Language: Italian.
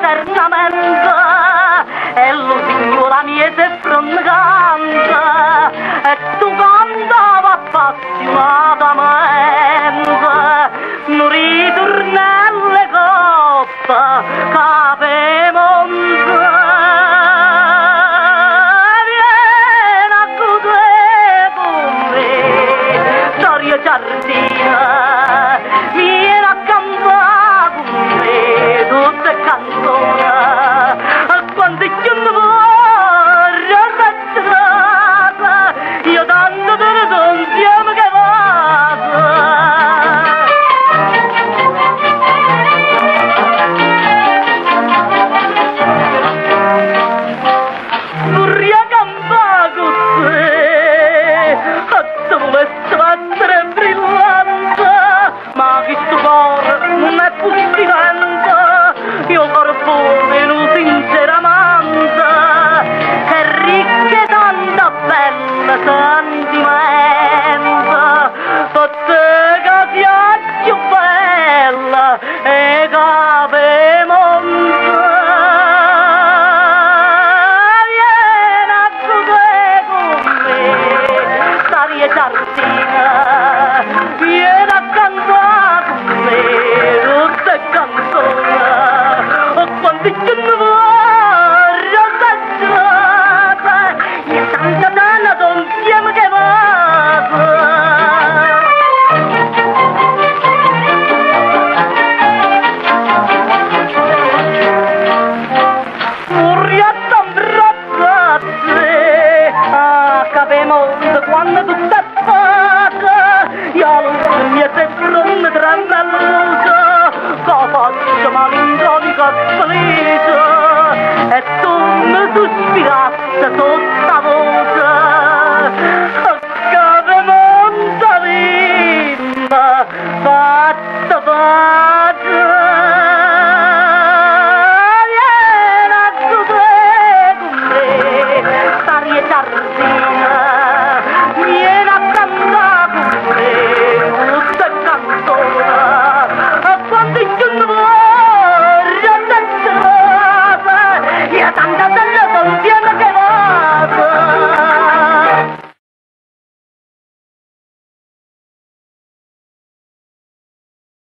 eternamente e lo signora miese frangante e tu cantava appassionatamente non ritorna alle coppe cape monte vieni a godere con me storia giardina vieni a cantare con me tutte canzoni quando io mi vorrei arrabbiata io tanto te ne do insieme che vado vorrei cantare con te a te volesse battere brillare